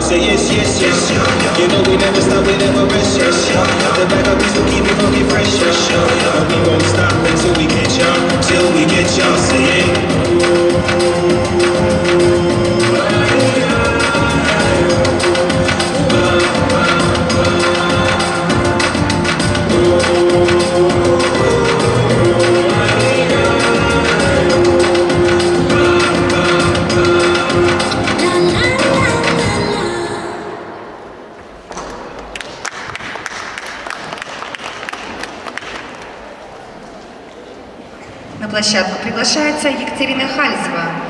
Say yes, yes, yes. You know we never stop, we never rest, yes. The backup is to keep it funky fresh, yes. And we won't stop until we get y'all, till we get y'all. Say it. На площадку приглашается Екатерина Хальзева.